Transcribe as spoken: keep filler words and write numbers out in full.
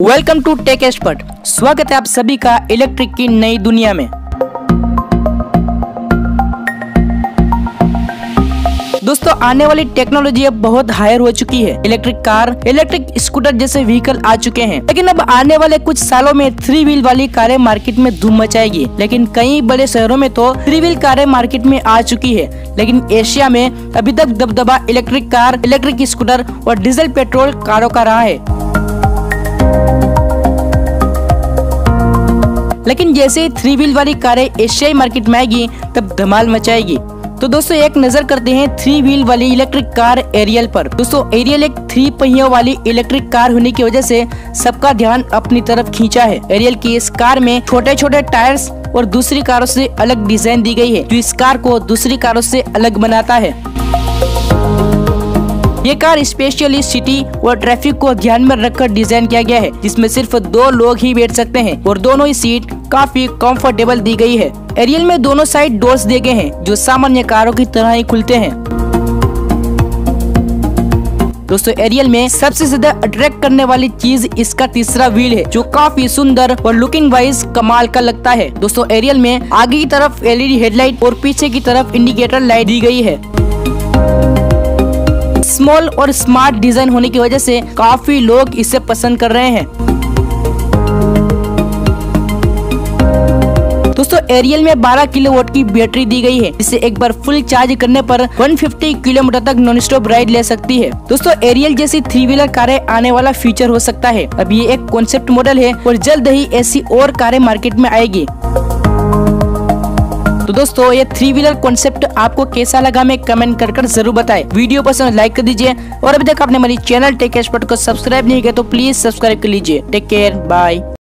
Welcome to tech expert. स्वागत है आप सभी का इलेक्ट्रिक की नई दुनिया में। दोस्तों, आने वाली टेक्नोलॉजी अब बहुत हायर हो चुकी है। इलेक्ट्रिक कार, इलेक्ट्रिक स्कूटर जैसे व्हीकल आ चुके हैं, लेकिन अब आने वाले कुछ सालों में थ्री व्हील वाली कारें मार्केट में धूम मचाएगी। लेकिन कई बड़े शहरों में तो थ्री व्हील कारें मार्केट में आ चुकी है, लेकिन एशिया में अभी तक दबदबा इलेक्ट्रिक कार, इलेक्ट्रिक स्कूटर और डीजल पेट्रोल कारों का रहा है। लेकिन जैसे ही थ्री व्हील वाली कारें एशियाई मार्केट में आएगी तब धमाल मचाएगी। तो दोस्तों, एक नजर करते हैं थ्री व्हील वाली इलेक्ट्रिक कार एरियल पर। दोस्तों, एरियल एक थ्री पहियों वाली इलेक्ट्रिक कार होने की वजह से सबका ध्यान अपनी तरफ खींचा है। एरियल की इस कार में छोटे छोटे टायर्स और दूसरी कारों से अलग डिजाइन दी गई है, जो इस कार को दूसरी कारों से अलग बनाता है। ये कार स्पेशली सिटी और ट्रैफिक को ध्यान में रखकर डिजाइन किया गया है, जिसमें सिर्फ दो लोग ही बैठ सकते हैं और दोनों ही सीट काफी कंफर्टेबल दी गई है। एरियल में दोनों साइड डोर्स दिए गए हैं, जो सामान्य कारों की तरह ही खुलते हैं। दोस्तों, एरियल में सबसे ज्यादा अट्रैक्ट करने वाली चीज इसका तीसरा व्हील है, जो काफी सुंदर और लुकिंग वाइज कमाल का लगता है। दोस्तों, एरियल में आगे की तरफ एलईडी हेडलाइट और पीछे की तरफ इंडिकेटर लाइट दी गई है। स्मॉल और स्मार्ट डिजाइन होने की वजह से काफी लोग इसे पसंद कर रहे हैं। दोस्तों, एरियल में बारह किलोवाट की बैटरी दी गई है, जिसे एक बार फुल चार्ज करने पर एक सौ पचास किलोमीटर तक नॉन स्टॉप राइड ले सकती है। दोस्तों, एरियल जैसी थ्री व्हीलर कारें आने वाला फ्यूचर हो सकता है। अब ये एक कॉन्सेप्ट मॉडल है और जल्द ही ऐसी और कारें मार्केट में आएगी। तो दोस्तों, ये थ्री व्हीलर कॉन्सेप्ट आपको कैसा लगा में कमेंट कर कर जरूर बताएं। वीडियो पसंद लाइक कर दीजिए और अभी तक आपने हमारी चैनल टेक एक्सपर्ट को सब्सक्राइब नहीं किया तो प्लीज सब्सक्राइब कर लीजिए। Take care, bye.